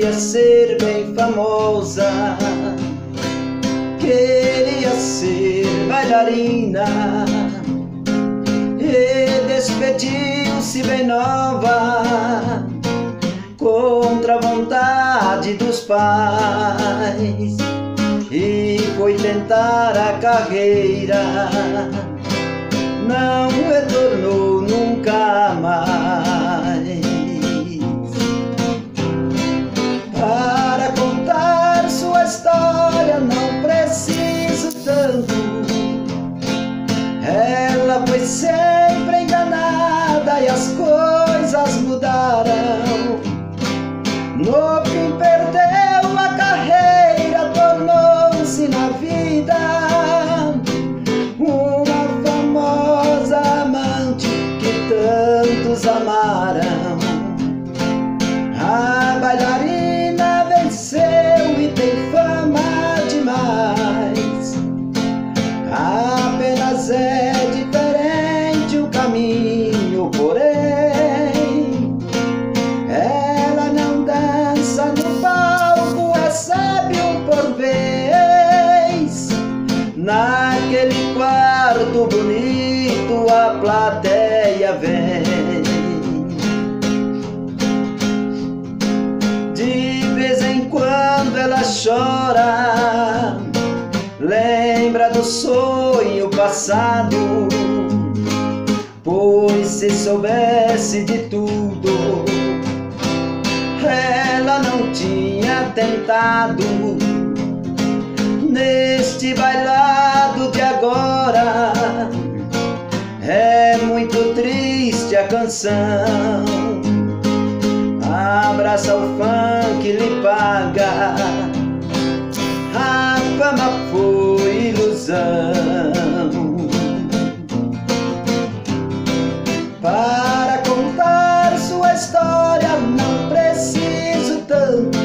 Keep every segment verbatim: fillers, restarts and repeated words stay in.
queria ser bem famosa, queria ser bailarina, e despediu-se bem nova, contra a vontade dos pais, e foi tentar a carreira, não retornou nunca mais. Para contar sua história não preciso tanto, ela foi sempre enganada e as coisas mudaram. No fim perdeu a carreira, tornou-se na vida uma famosa amante que tantos amaram. A bailarina venceu e tem fama demais, apenas é diferente o caminho, porém ela não dança no palco, recebe um por vez. Naquele quarto bonito a plateia vem. De vez em quando ela chora, lembra do sonho passado, pois se soubesse de tudo, ela não tinha tentado. Neste bailado de agora é muito triste a canção, abraça o funk, lhe paga, a fama foi ilusão. Para contar sua história não preciso tanto,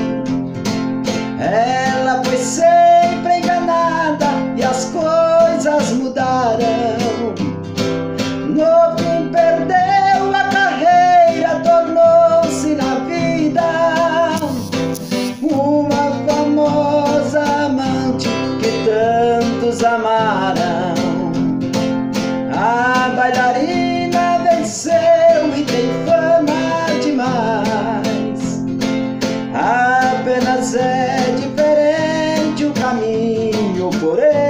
ela foi sempre enganada e as coisas mudaram. No fim perdeu a carreira, tornou-se na vida uma famosa amante que tantos amaram. A bailarina venceu e tem fama demais, apenas é diferente o caminho, porém